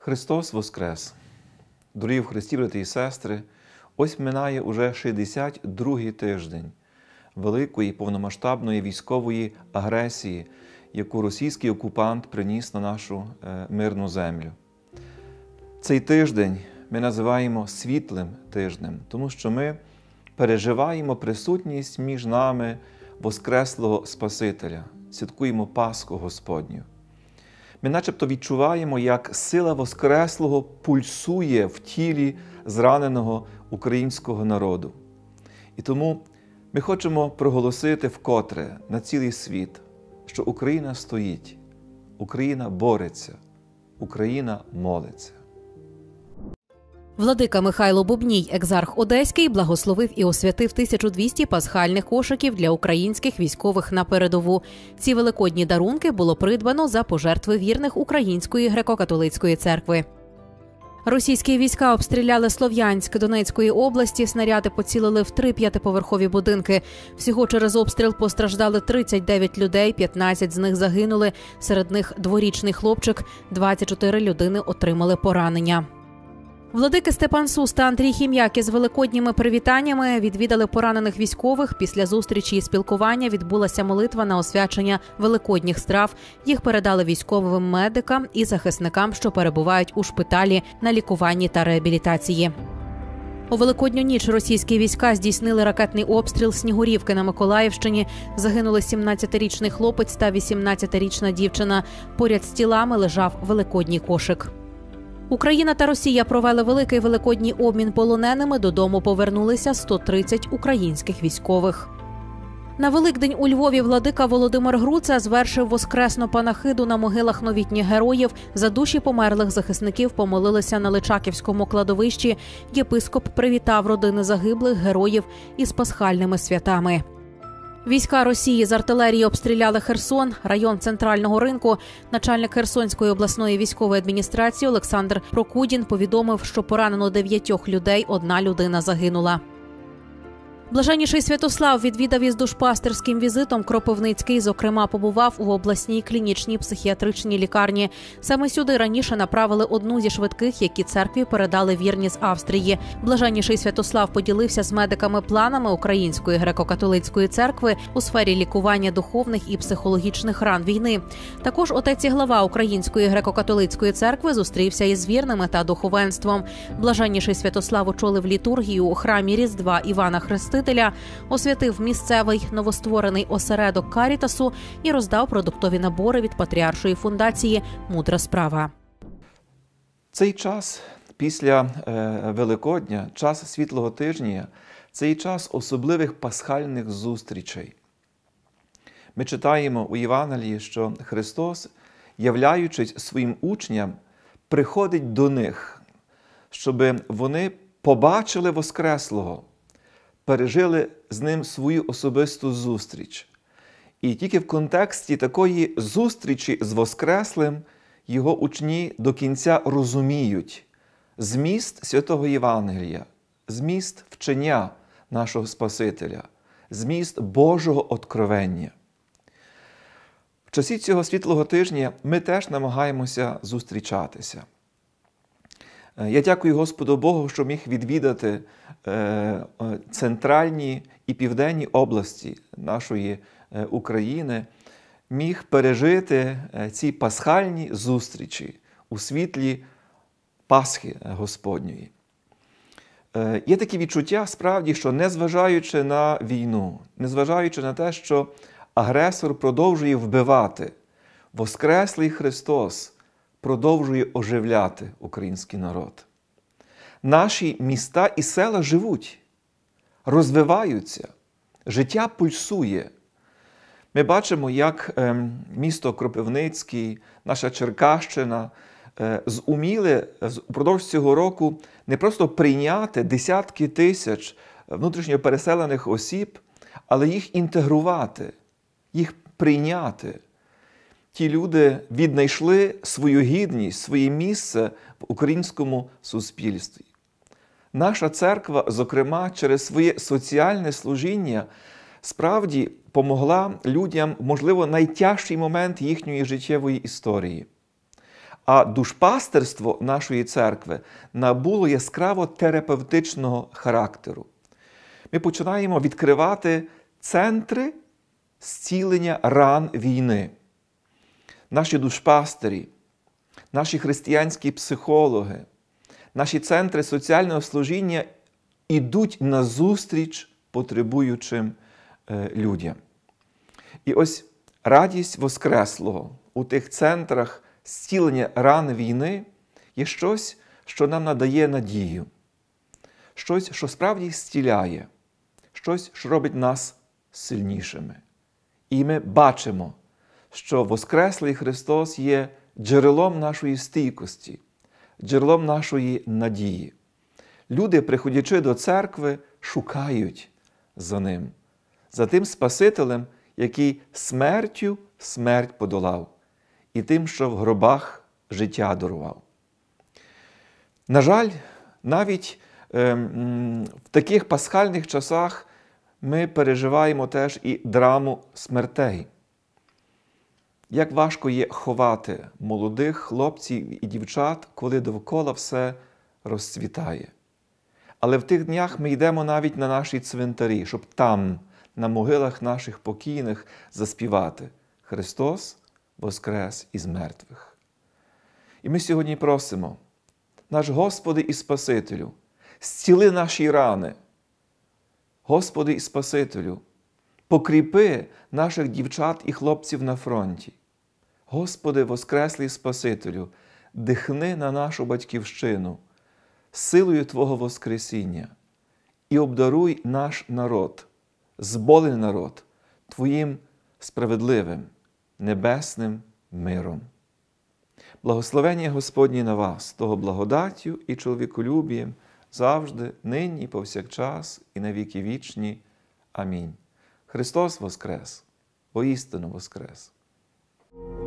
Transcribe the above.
Христос Воскрес! Дорогі в Христі, брати і сестри, ось минає уже 62-й тиждень великої повномасштабної військової агресії, яку російський окупант приніс на нашу мирну землю. Цей тиждень ми називаємо світлим тижнем, тому що ми переживаємо присутність між нами Воскреслого Спасителя, святкуємо Пасху Господню. Ми начебто відчуваємо, як сила Воскреслого пульсує в тілі зраненого українського народу. І тому ми хочемо проголосити вкотре на цілий світ, що Україна стоїть, Україна бореться, Україна молиться. Владика Михайло Бубній, екзарх Одеський, благословив і освятив 1200 пасхальних кошиків для українських військових на передову. Ці великодні дарунки було придбано за пожертви вірних Української греко-католицької церкви. Російські війська обстріляли Слов'янськ Донецької області, снаряди поцілили в 3 п'ятиповерхові будинки. Всього через обстріл постраждали 39 людей, 15 з них загинули, серед них дворічний хлопчик, 24 людини отримали поранення. Владики Степан Сус та Андрій Хім'як із великодніми привітаннями відвідали поранених військових. Після зустрічі і спілкування відбулася молитва на освячення великодніх страв. Їх передали військовим медикам і захисникам, що перебувають у шпиталі на лікуванні та реабілітації. У Великодню ніч російські війська здійснили ракетний обстріл Снігурівки на Миколаївщині. Загинули 17-річний хлопець та 18-річна дівчина. Поряд з тілами лежав великодній кошик. Україна та Росія провели великий великодній обмін полоненими. Додому повернулися 130 українських військових. На Великдень у Львові владика Володимир Груца звершив воскресну панахиду на могилах новітніх героїв. За душі померлих захисників помолилися на Личаківському кладовищі. Єпископ привітав родини загиблих героїв із пасхальними святами. Війська Росії з артилерії обстріляли Херсон, район Центрального ринку. Начальник Херсонської обласної військової адміністрації Олександр Прокудін повідомив, що поранено 9 людей, 1 людина загинула. Блаженніший Святослав відвідав із душпастерським візитом Кропивницький. Зокрема, побував у обласній клінічній психіатричній лікарні. Саме сюди раніше направили одну зі швидких, які церкві передали вірні з Австрії. Блаженніший Святослав поділився з медиками планами Української греко-католицької церкви у сфері лікування духовних і психологічних ран війни. Також отець і глава Української греко-католицької церкви зустрівся із вірними та духовенством. Блаженніший Святослав очолив літургію у храмі Різдва Івана Хрестителя, освятив місцевий новостворений осередок Карітасу і роздав продуктові набори від Патріаршої фундації «Мудра справа». Цей час після Великодня, час Світлого тижня, цей час особливих пасхальних зустрічей. Ми читаємо у Євангелії, що Христос, являючись своїм учням, приходить до них, щоб вони побачили Воскреслого, пережили з ним свою особисту зустріч. І тільки в контексті такої зустрічі з Воскреслим його учні до кінця розуміють зміст Святого Євангелія, зміст вчення нашого Спасителя, зміст Божого откровення. В часі цього Світлого тижня ми теж намагаємося зустрічатися. Я дякую Господу Богу, що міг відвідати центральні і південні області нашої України, міг пережити ці пасхальні зустрічі у світлі Пасхи Господньої. Є такі відчуття, справді, що незважаючи на війну, незважаючи на те, що агресор продовжує вбивати, Воскреслий Христос продовжує оживляти український народ. Наші міста і села живуть, розвиваються, життя пульсує. Ми бачимо, як місто Кропивницький, наша Черкащина зуміли впродовж цього року не просто прийняти десятки тисяч внутрішньо переселених осіб, але їх інтегрувати, їх прийняти. Ті люди віднайшли свою гідність, своє місце в українському суспільстві. Наша церква, зокрема, через своє соціальне служіння справді помогла людям, можливо, найтяжчий момент їхньої життєвої історії. А душпастерство нашої церкви набуло яскраво терапевтичного характеру. Ми починаємо відкривати центри зцілення ран війни. Наші душпастері, наші християнські психологи, наші центри соціального служіння ідуть назустріч потребуючим людям. І ось радість Воскреслого у тих центрах зцілення ран війни є щось, що нам надає надію, щось, що справді зціляє, щось, що робить нас сильнішими. І ми бачимо, що Воскреслий Христос є джерелом нашої стійкості, джерелом нашої надії. Люди, приходячи до церкви, шукають за Ним, за тим Спасителем, який смертю смерть подолав, і тим, що в гробах життя дарував. На жаль, навіть в таких пасхальних часах ми переживаємо теж і драму смертей. Як важко є ховати молодих хлопців і дівчат, коли довкола все розцвітає. Але в тих днях ми йдемо навіть на наші цвинтарі, щоб там, на могилах наших покійних, заспівати «Христос воскрес із мертвих». І ми сьогодні просимо, наш Господи і Спасителю, зціли наші рани. Господи і Спасителю, покріпи наших дівчат і хлопців на фронті. Господи, Воскреслий Спасителю, дихни на нашу Батьківщину силою Твого Воскресіння і обдаруй наш народ, зболений народ, Твоїм справедливим, небесним миром. Благословення Господнє на вас, того благодаттю і чоловіколюбієм, завжди, нині і повсякчас, і на віки вічні. Амінь. Христос воскрес! Воістину воскрес!